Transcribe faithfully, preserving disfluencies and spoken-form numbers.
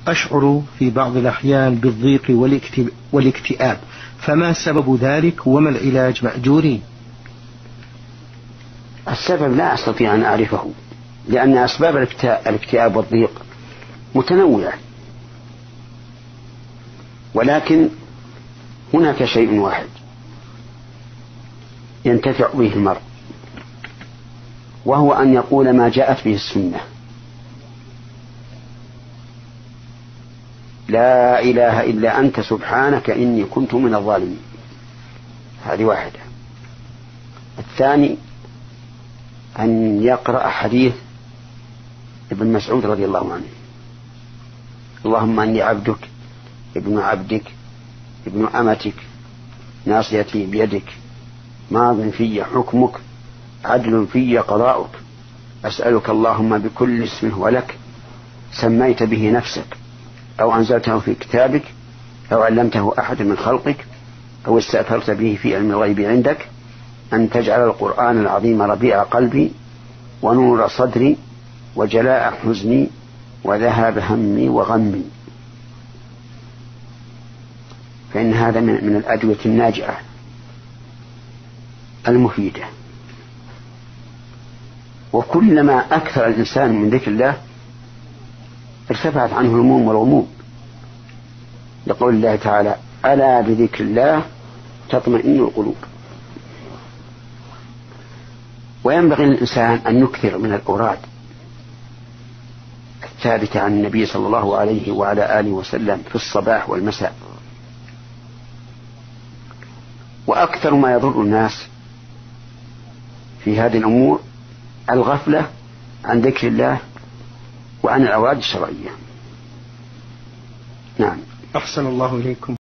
أشعر في بعض الأحيان بالضيق والاكتئاب، فما سبب ذلك وما العلاج مأجورين؟ السبب لا أستطيع أن أعرفه، لأن أسباب الاكتئاب والضيق متنوعة، ولكن هناك شيء واحد ينتفع به المرء، وهو أن يقول ما جاءت به السنة: لا إله إلا أنت سبحانك إني كنت من الظالمين. هذه واحدة. الثاني أن يقرأ حديث ابن مسعود رضي الله عنه: اللهم أني عبدك ابن عبدك ابن أمتك ناصيتي بيدك ماض في حكمك عدل في قضاؤك أسألك اللهم بكل اسم هو لك سميت به نفسك أو أنزلته في كتابك أو علمته أحد من خلقك أو استأثرت به في علم الغيب عندك أن تجعل القرآن العظيم ربيع قلبي ونور صدري وجلاء حزني وذهاب همي وغمي. فإن هذا من الأدوية الناجعة المفيدة. وكلما أكثر الإنسان من ذكر الله ارتفعت عنه الهموم والغموم، لقول الله تعالى: ألا بذكر الله تطمئن القلوب. وينبغي للإنسان أن يكثر من الأوراد الثابتة عن النبي صلى الله عليه وعلى آله وسلم في الصباح والمساء. وأكثر ما يضر الناس في هذه الأمور الغفلة عن ذكر الله وعن الأوراد الشرعية. نعم. أحسن الله إليكم.